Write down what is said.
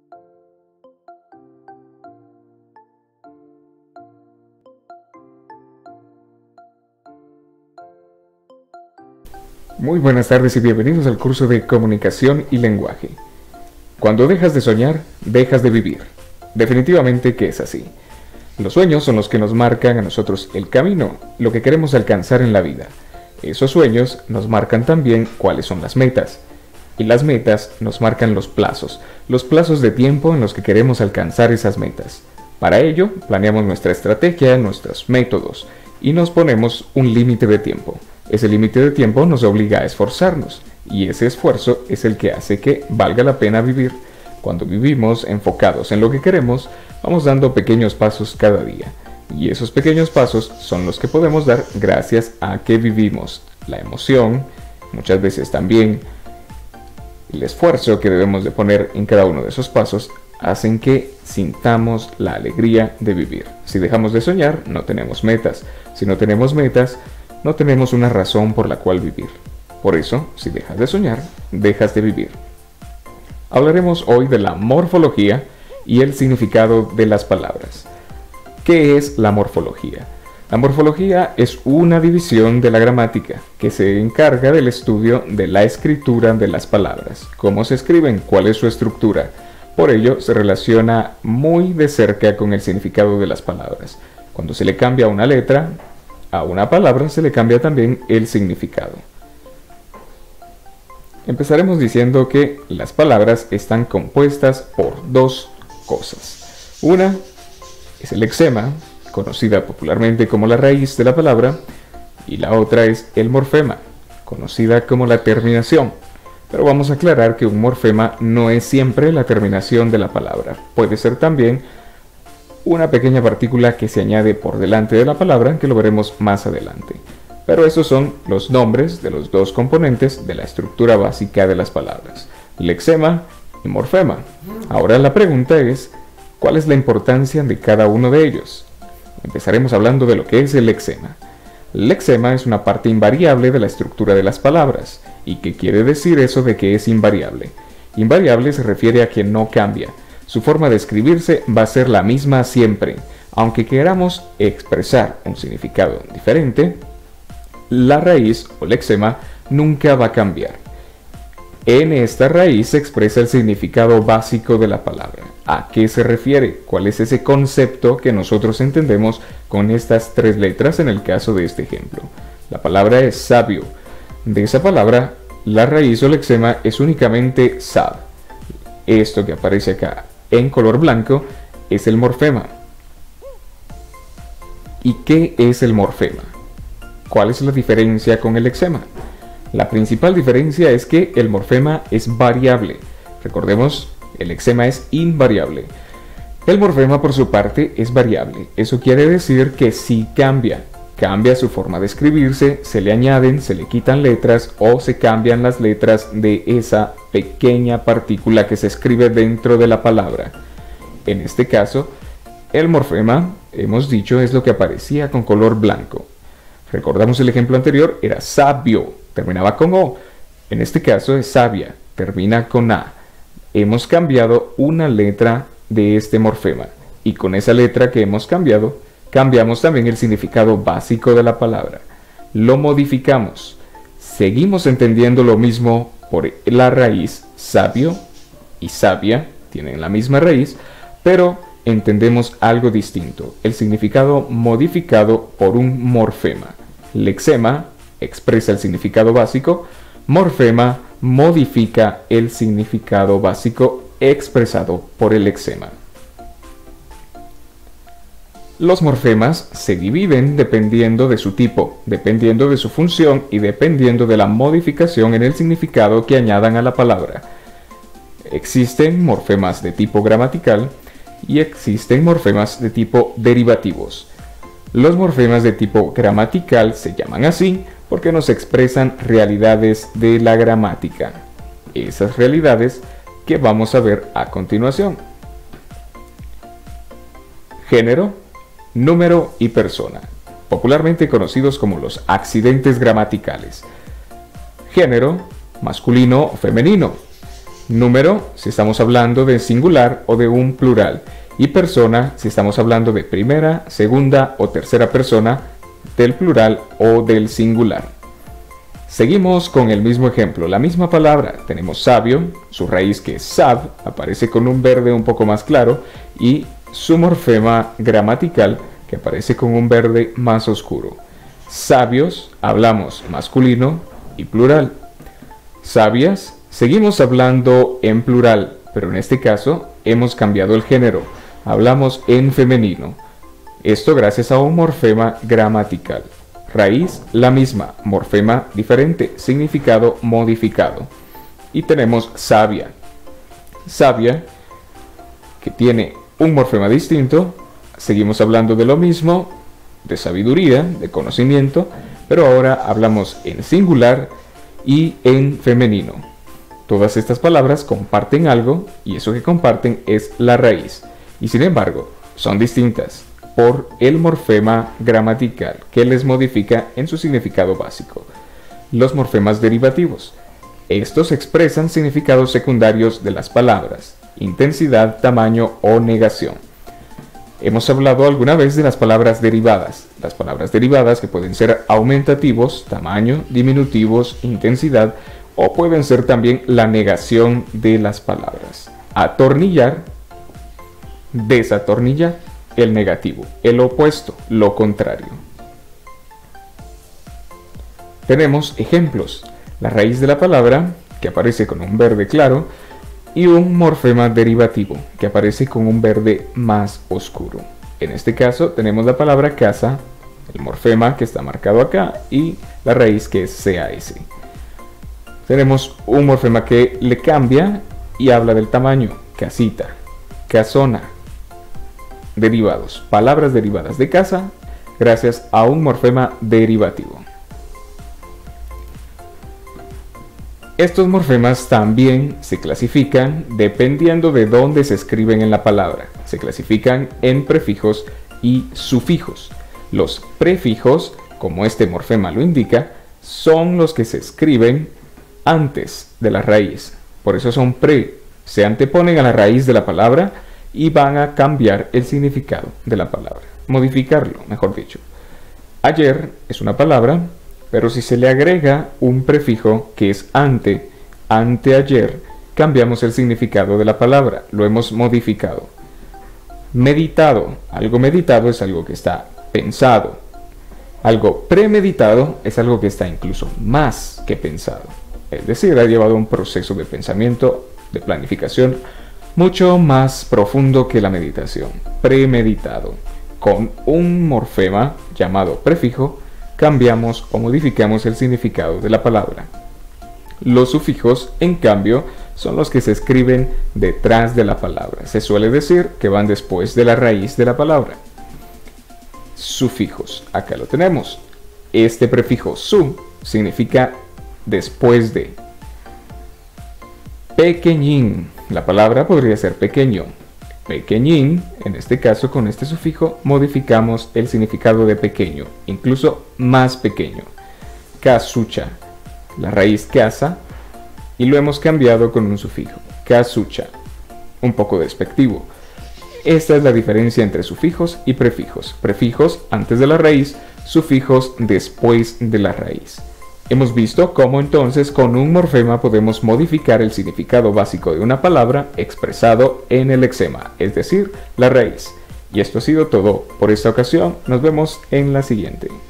Muy buenas tardes y bienvenidos al curso de Comunicación y Lenguaje. Cuando dejas de soñar, dejas de vivir. Definitivamente que es así. Los sueños son los que nos marcan a nosotros el camino, lo que queremos alcanzar en la vida. Esos sueños nos marcan también cuáles son las metas. Y las metas nos marcan los plazos de tiempo en los que queremos alcanzar esas metas. Para ello, planeamos nuestra estrategia, nuestros métodos, y nos ponemos un límite de tiempo. Ese límite de tiempo nos obliga a esforzarnos, y ese esfuerzo es el que hace que valga la pena vivir. Cuando vivimos enfocados en lo que queremos, vamos dando pequeños pasos cada día, y esos pequeños pasos son los que podemos dar gracias a que vivimos. La emoción, muchas veces también el esfuerzo que debemos de poner en cada uno de esos pasos, hacen que sintamos la alegría de vivir. Si dejamos de soñar, no tenemos metas. Si no tenemos metas, no tenemos una razón por la cual vivir. Por eso, si dejas de soñar, dejas de vivir. Hablaremos hoy de la morfología y el significado de las palabras. ¿Qué es la morfología? La morfología es una división de la gramática que se encarga del estudio de la escritura de las palabras. ¿Cómo se escriben? ¿Cuál es su estructura? Por ello, se relaciona muy de cerca con el significado de las palabras. Cuando se le cambia una letra a una palabra, se le cambia también el significado. Empezaremos diciendo que las palabras están compuestas por dos cosas. Una es el lexema, conocida popularmente como la raíz de la palabra, y la otra es el morfema, conocida como la terminación. Pero vamos a aclarar que un morfema no es siempre la terminación de la palabra. Puede ser también una pequeña partícula que se añade por delante de la palabra, que lo veremos más adelante. Pero esos son los nombres de los dos componentes de la estructura básica de las palabras, lexema y morfema. Ahora la pregunta es, ¿cuál es la importancia de cada uno de ellos? Empezaremos hablando de lo que es el lexema. El lexema es una parte invariable de la estructura de las palabras. ¿Y qué quiere decir eso de que es invariable? Invariable se refiere a que no cambia. Su forma de escribirse va a ser la misma siempre. Aunque queramos expresar un significado diferente, la raíz o lexema nunca va a cambiar. En esta raíz se expresa el significado básico de la palabra. ¿A qué se refiere? ¿Cuál es ese concepto que nosotros entendemos con estas tres letras en el caso de este ejemplo? La palabra es sabio. De esa palabra, la raíz o lexema es únicamente sab. Esto que aparece acá en color blanco es el morfema. ¿Y qué es el morfema? ¿Cuál es la diferencia con el lexema? La principal diferencia es que el morfema es variable. Recordemos, el lexema es invariable. El morfema, por su parte, es variable. Eso quiere decir que sí cambia su forma de escribirse, se le añaden, se le quitan letras o se cambian las letras de esa pequeña partícula que se escribe dentro de la palabra. En este caso, el morfema, hemos dicho, es lo que aparecía con color blanco. Recordamos el ejemplo anterior, era sabio, terminaba con O. En este caso es sabia, termina con A. Hemos cambiado una letra de este morfema y con esa letra que hemos cambiado, cambiamos también el significado básico de la palabra. Lo modificamos. Seguimos entendiendo lo mismo por la raíz sabio y sabia, tienen la misma raíz, pero entendemos algo distinto. El significado modificado por un morfema. Lexema expresa el significado básico, morfema modifica el significado básico expresado por el lexema. Los morfemas se dividen dependiendo de su tipo, dependiendo de su función y dependiendo de la modificación en el significado que añadan a la palabra. Existen morfemas de tipo gramatical y existen morfemas de tipo derivativos. Los morfemas de tipo gramatical se llaman así porque nos expresan realidades de la gramática. Esas realidades que vamos a ver a continuación. Género, número y persona, popularmente conocidos como los accidentes gramaticales. Género, masculino o femenino. Número, si estamos hablando de singular o de un plural. Y persona, si estamos hablando de primera, segunda o tercera persona del plural o del singular. Seguimos con el mismo ejemplo, la misma palabra. Tenemos sabio, su raíz que es sab, aparece con un verde un poco más claro, y su morfema gramatical que aparece con un verde más oscuro. Sabios, hablamos masculino y plural. Sabias, seguimos hablando en plural, pero en este caso hemos cambiado el género. Hablamos en femenino. Esto gracias a un morfema gramatical. Raíz, la misma, morfema diferente, significado modificado. Y tenemos sabia. Sabia, que tiene un morfema distinto. Seguimos hablando de lo mismo, de sabiduría, de conocimiento, pero ahora hablamos en singular y en femenino. Todas estas palabras comparten algo, y eso que comparten es la raíz. Y sin embargo, son distintas por el morfema gramatical que les modifica en su significado básico. Los morfemas derivativos. Estos expresan significados secundarios de las palabras, intensidad, tamaño o negación. Hemos hablado alguna vez de las palabras derivadas. Las palabras derivadas que pueden ser aumentativos, tamaño, diminutivos, intensidad, o pueden ser también la negación de las palabras. Atornillar, desatornillar, el negativo, el opuesto, lo contrario. Tenemos ejemplos. La raíz de la palabra, que aparece con un verde claro, y un morfema derivativo, que aparece con un verde más oscuro. En este caso tenemos la palabra casa, el morfema que está marcado acá, y la raíz que es CAS. Tenemos un morfema que le cambia y habla del tamaño, casita, casona. Derivados, palabras derivadas de casa, gracias a un morfema derivativo. Estos morfemas también se clasifican dependiendo de dónde se escriben en la palabra. Se clasifican en prefijos y sufijos. Los prefijos, como este morfema lo indica, son los que se escriben antes de la raíz. Por eso son pre. Se anteponen a la raíz de la palabra y van a cambiar el significado de la palabra. Modificarlo, mejor dicho. Ayer es una palabra, pero si se le agrega un prefijo que es anteayer, cambiamos el significado de la palabra, lo hemos modificado. Meditado, algo meditado es algo que está pensado. Algo premeditado es algo que está incluso más que pensado. Es decir, ha llevado un proceso de pensamiento, de planificación, mucho más profundo que la meditación. Premeditado. Con un morfema llamado prefijo, cambiamos o modificamos el significado de la palabra. Los sufijos, en cambio, son los que se escriben detrás de la palabra. Se suele decir que van después de la raíz de la palabra. Sufijos, acá lo tenemos. Este prefijo su significa después de. Pequeñín, la palabra podría ser pequeño. Pequeñín, en este caso con este sufijo modificamos el significado de pequeño, incluso más pequeño. Casucha, la raíz casa, y lo hemos cambiado con un sufijo, casucha, un poco despectivo. Esta es la diferencia entre sufijos y prefijos. Prefijos antes de la raíz, sufijos después de la raíz. Hemos visto cómo entonces con un morfema podemos modificar el significado básico de una palabra expresado en el lexema, es decir, la raíz. Y esto ha sido todo por esta ocasión. Nos vemos en la siguiente.